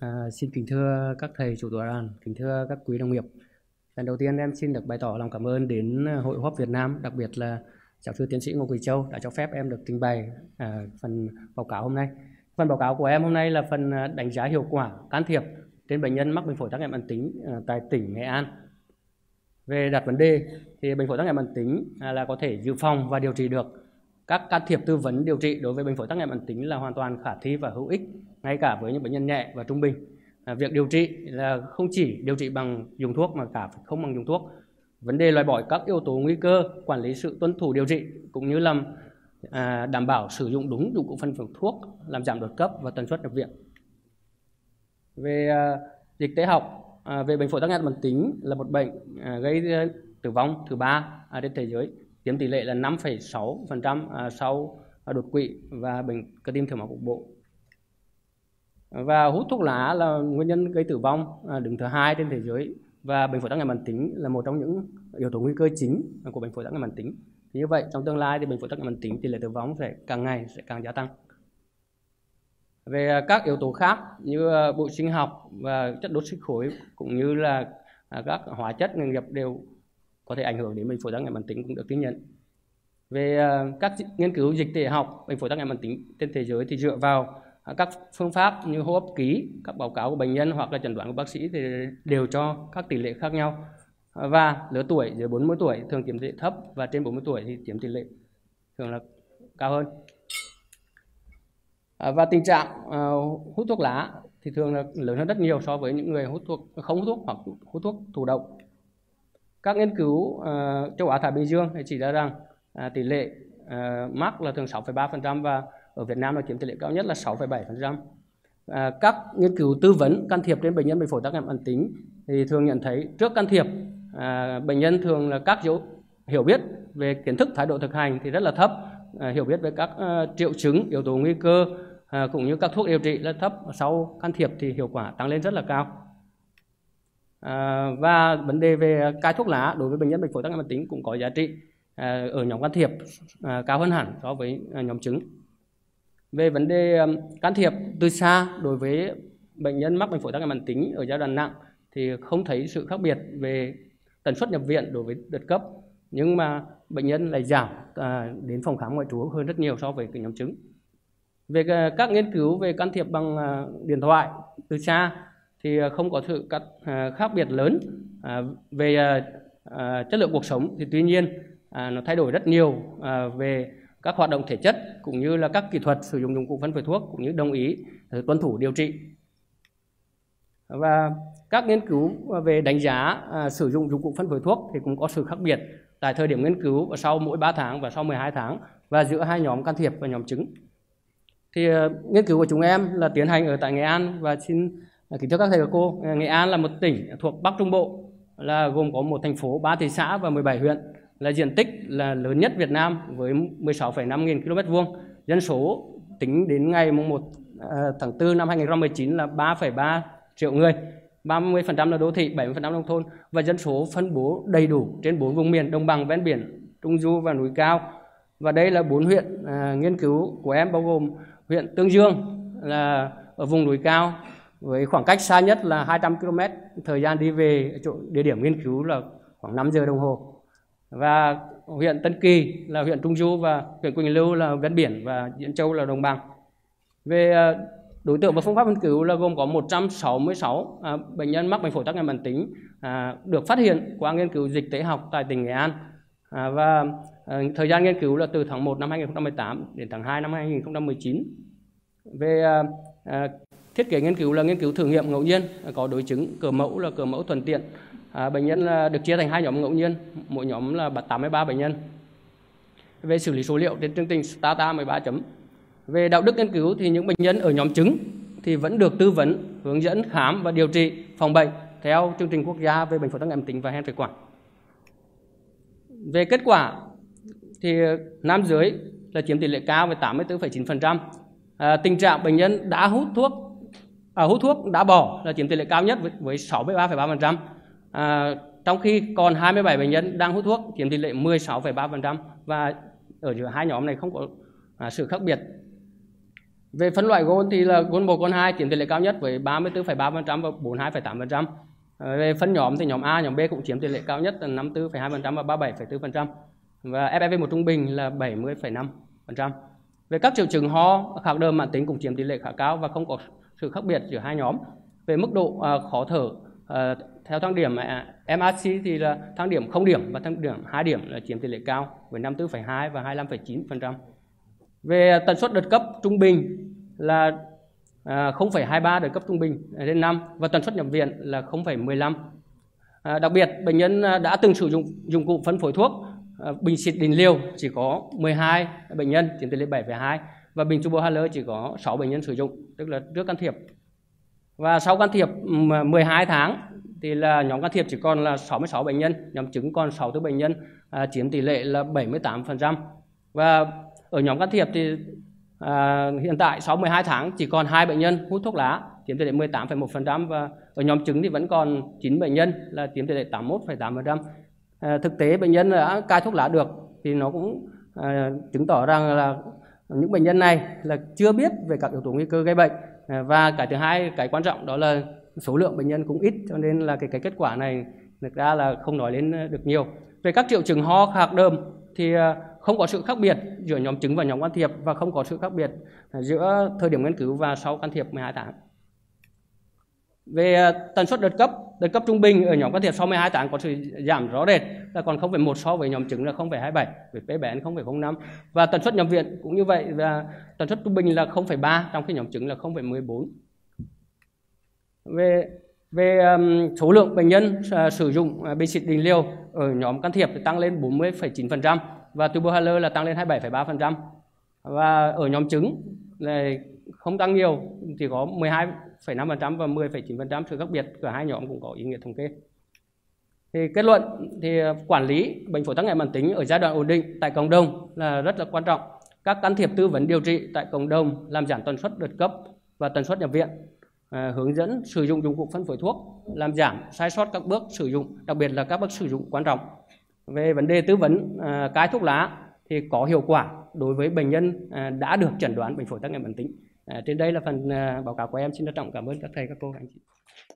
Xin kính thưa các thầy chủ tọa đoàn, kính thưa các quý đồng nghiệp. Lần đầu tiên em xin được bày tỏ lòng cảm ơn đến Hội Hô hấp Việt Nam, đặc biệt là giáo sư tiến sĩ Ngô Quỳ Châu đã cho phép em được trình bày phần báo cáo hôm nay. Phần báo cáo của em hôm nay là phần đánh giá hiệu quả can thiệp trên bệnh nhân mắc bệnh phổi tắc nghẽn mãn tính tại tỉnh Nghệ An. Về đặt vấn đề thì bệnh phổi tắc nghẽn mãn tính là có thể dự phòng và điều trị được. Các can thiệp tư vấn điều trị đối với bệnh phổi tắc nghẽn mãn tính là hoàn toàn khả thi và hữu ích, ngay cả với những bệnh nhân nhẹ và trung bình. Việc điều trị là không chỉ điều trị bằng dùng thuốc mà cả không bằng dùng thuốc. Vấn đề loại bỏ các yếu tố nguy cơ, quản lý sự tuân thủ điều trị cũng như làm đảm bảo sử dụng đúng dụng cụ phân phối thuốc, làm giảm đột cấp và tần suất nhập viện. Về dịch tễ học, về bệnh phổi tắc nghẽn mãn tính là một bệnh gây tử vong thứ 3 trên thế giới, chiếm tỷ lệ là 5,6% sau đột quỵ và bệnh cơ tim thiếu máu cục bộ. Và hút thuốc lá là nguyên nhân gây tử vong đứng thứ 2 trên thế giới, và bệnh phổi tắc nghẽn mãn tính là một trong những yếu tố nguy cơ chính của bệnh phổi tắc nghẽn mãn tính. Như vậy trong tương lai thì bệnh phổi tắc nghẽn mãn tính tỷ lệ tử vong sẽ càng ngày sẽ càng gia tăng. Về các yếu tố khác như bụi sinh học và chất đốt xích khối cũng như là các hóa chất nghề nghiệp đều có thể ảnh hưởng đến bệnh phổi tắc nghẽn mãn tính cũng được ghi nhận. Về các nghiên cứu dịch tễ học bệnh phổi tắc nghẽn mãn tính trên thế giới thì dựa vào các phương pháp như hô hấp ký, các báo cáo của bệnh nhân hoặc là chẩn đoán của bác sĩ thì đều cho các tỷ lệ khác nhau. Và lứa tuổi dưới 40 tuổi thường chiếm tỷ lệ thấp, và trên 40 tuổi thì chiếm tỷ lệ thường là cao hơn. Và tình trạng hút thuốc lá thì thường là lớn hơn rất nhiều so với những người không hút thuốc hoặc hút thuốc thụ động. Các nghiên cứu châu Á Thái Bình Dương chỉ ra rằng tỷ lệ mắc là thường 6,3% và ở Việt Nam là chiếm tỷ lệ cao nhất là 6,7%. Các nghiên cứu tư vấn can thiệp trên bệnh nhân bệnh phổi tắc nghẽn mãn tính thì thường nhận thấy trước can thiệp bệnh nhân thường là các hiểu biết về kiến thức thái độ thực hành thì rất là thấp, hiểu biết về các triệu chứng yếu tố nguy cơ cũng như các thuốc điều trị rất thấp. Sau can thiệp thì hiệu quả tăng lên rất là cao. Và vấn đề về cai thuốc lá đối với bệnh nhân bệnh phổi tắc nghẽn mãn tính cũng có giá trị ở nhóm can thiệp cao hơn hẳn so với nhóm chứng. Về vấn đề can thiệp từ xa đối với bệnh nhân mắc bệnh phổi tắc nghẽn mãn tính ở giai đoạn nặng thì không thấy sự khác biệt về tần suất nhập viện đối với đợt cấp, nhưng mà bệnh nhân lại giảm đến phòng khám ngoại trú hơn rất nhiều so với cái nhóm chứng. Về các nghiên cứu về can thiệp bằng điện thoại từ xa thì không có sự khác biệt lớn về chất lượng cuộc sống, thì tuy nhiên nó thay đổi rất nhiều về các hoạt động thể chất cũng như là các kỹ thuật sử dụng dụng cụ phân phối thuốc cũng như đồng ý tuân thủ điều trị. Và các nghiên cứu về đánh giá sử dụng dụng cụ phân phối thuốc thì cũng có sự khác biệt tại thời điểm nghiên cứu và sau mỗi 3 tháng và sau 12 tháng và giữa hai nhóm can thiệp và nhóm chứng. Thì nghiên cứu của chúng em là tiến hành ở tại Nghệ An, và xin kính thưa các thầy và cô, Nghệ An là một tỉnh thuộc Bắc Trung Bộ, là gồm có một thành phố, 3 thị xã và 17 huyện, là diện tích là lớn nhất Việt Nam với 16,5 nghìn km2. Dân số tính đến ngày 1 tháng 4 năm 2019 là 3,3 triệu người, 30% là đô thị, 70% nông thôn, và dân số phân bố đầy đủ trên 4 vùng miền: đồng bằng, ven biển, trung du và núi cao. Và đây là 4 huyện nghiên cứu của em, bao gồm huyện Tương Dương là ở vùng núi cao với khoảng cách xa nhất là 200 km, thời gian đi về chỗ địa điểm nghiên cứu là khoảng 5 giờ đồng hồ. Và huyện Tân Kỳ là huyện trung du, và huyện Quỳnh Lưu là ven biển, và Diễn Châu là đồng bằng. Về đối tượng và phương pháp nghiên cứu là gồm có 166 bệnh nhân mắc bệnh phổi tắc nghẽn mãn tính được phát hiện qua nghiên cứu dịch tễ học tại tỉnh Nghệ An. Và thời gian nghiên cứu là từ tháng 1 năm 2018 đến tháng 2 năm 2019. Về thiết kế nghiên cứu là nghiên cứu thử nghiệm ngẫu nhiên, có đối chứng, cỡ mẫu là cỡ mẫu thuận tiện. Bệnh nhân là được chia thành 2 nhóm ngẫu nhiên, mỗi nhóm là 83 bệnh nhân. Về xử lý số liệu trên chương trình STATA 13 chấm. Về đạo đức nghiên cứu thì những bệnh nhân ở nhóm chứng thì vẫn được tư vấn, hướng dẫn khám và điều trị phòng bệnh theo chương trình quốc gia về bệnh phổi tắc nghẽn mãn tính và hen phế quản. Về kết quả thì nam giới là chiếm tỷ lệ cao với 84,9%. Tình trạng bệnh nhân đã hút thuốc đã bỏ là chiếm tỷ lệ cao nhất với 63,3%. Trong khi còn 27 bệnh nhân đang hút thuốc chiếm tỷ lệ 16,3%, và ở giữa hai nhóm này không có sự khác biệt. Về phân loại gold thì là gold 1, gold 2 chiếm tỷ lệ cao nhất với 34,3% và 42,8%. Về phân nhóm thì nhóm A, nhóm B cũng chiếm tỷ lệ cao nhất là 54,2% và 37,4%. Và FFV1 trung bình là 70,5%. Về các triệu chứng ho, khạc đờm mãn tính cũng chiếm tỷ lệ khá cao và không có sự khác biệt giữa hai nhóm. Về mức độ khó thở, theo thang điểm MRC thì là thang điểm 0 điểm và thang điểm 2 điểm là chiếm tỷ lệ cao với 54,2 và 25,9%. Về tần suất đợt cấp trung bình là 0,23 đợt cấp trung bình trên năm và tần suất nhập viện là 0,15. Đặc biệt, bệnh nhân đã từng sử dụng dụng cụ phân phối thuốc bình xịt định liều chỉ có 12 bệnh nhân, chiếm tỷ lệ 7,2 và bình turbohaler chỉ có 6 bệnh nhân sử dụng, tức là trước can thiệp. Và sau can thiệp 12 tháng thì là nhóm can thiệp chỉ còn là 66 bệnh nhân, nhóm trứng còn 64 bệnh nhân, chiếm tỷ lệ là 78%. Và ở nhóm can thiệp thì hiện tại sau 12 tháng chỉ còn 2 bệnh nhân hút thuốc lá, chiếm tỷ lệ 18,1% và ở nhóm trứng thì vẫn còn 9 bệnh nhân là chiếm tỷ lệ 81,8%. Thực tế bệnh nhân đã cai thuốc lá được thì nó cũng chứng tỏ rằng là những bệnh nhân này là chưa biết về các yếu tố nguy cơ gây bệnh, và cái thứ hai, cái quan trọng đó là số lượng bệnh nhân cũng ít, cho nên là cái kết quả này thực ra là không nói lên được nhiều. Về các triệu chứng ho, khạc đờm thì không có sự khác biệt giữa nhóm trứng và nhóm can thiệp và không có sự khác biệt giữa thời điểm nghiên cứu và sau can thiệp 12 tháng. Về tần suất đợt cấp trung bình ở nhóm can thiệp sau 12 tháng có sự giảm rõ rệt là còn 0,1 so với nhóm trứng là 0,27 với PBN 0,05 và tần suất nhập viện cũng như vậy và tần suất trung bình là 0,3 trong khi nhóm trứng là 0,14. Về số lượng bệnh nhân sử dụng bình xịt định liều ở nhóm can thiệp thì tăng lên 40,9% và turbohaler là tăng lên 27,3% và ở nhóm trứng là không tăng nhiều, chỉ có 12,5% và 10,9%, sự khác biệt cả hai nhóm cũng có ý nghĩa thống kê. Thì kết luận thì quản lý bệnh phổi tắc nghẽn mãn tính ở giai đoạn ổn định tại cộng đồng là rất là quan trọng. Các can thiệp tư vấn điều trị tại cộng đồng làm giảm tần suất đợt cấp và tần suất nhập viện, hướng dẫn sử dụng dụng cụ phân phối thuốc, làm giảm sai sót các bước sử dụng, đặc biệt là các bước sử dụng quan trọng. Về vấn đề tư vấn cai thuốc lá thì có hiệu quả đối với bệnh nhân đã được chẩn đoán bệnh phổi tắc nghẽn mãn tính. Trên đây là phần báo cáo của em. Xin trân trọng cảm ơn các thầy, các cô, các anh chị.